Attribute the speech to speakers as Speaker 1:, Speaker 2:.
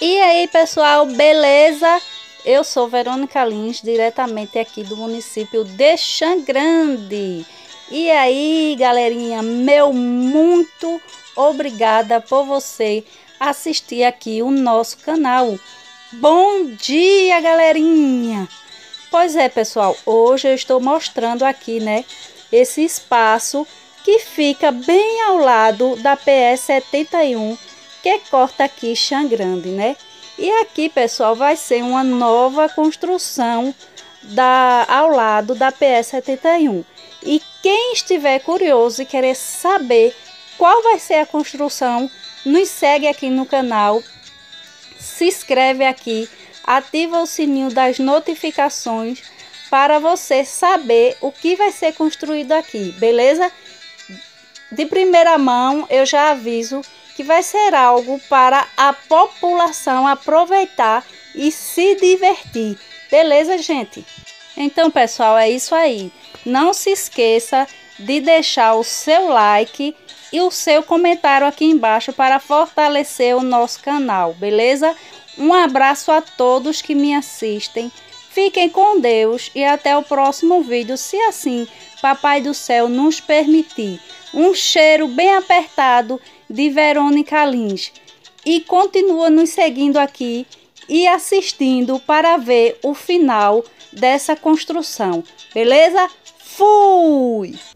Speaker 1: E aí, pessoal, beleza? Eu sou Verônica Lins, diretamente aqui do município de Xangrande. E aí, galerinha, meu muito obrigada por você assistir aqui o nosso canal. Bom dia, galerinha! Pois é, pessoal, hoje eu estou mostrando aqui, né, esse espaço que fica bem ao lado da PS 71, que corta aqui Xangrande, né? E aqui, pessoal, vai ser uma nova construção ao lado da PS 71. E quem estiver curioso e querer saber qual vai ser a construção, nos segue aqui no canal, se inscreve aqui, ativa o sininho das notificações para você saber o que vai ser construído aqui, beleza? De primeira mão, eu já aviso que vai ser algo para a população aproveitar e se divertir, beleza, gente? Então, pessoal, é isso aí. Não se esqueça de deixar o seu like e o seu comentário aqui embaixo para fortalecer o nosso canal, beleza? Um abraço a todos que me assistem. Fiquem com Deus e até o próximo vídeo, se assim Papai do Céu nos permitir. Um cheiro bem apertado de Verônica Lins. E continua nos seguindo aqui e assistindo para ver o final dessa construção. Beleza? Fui!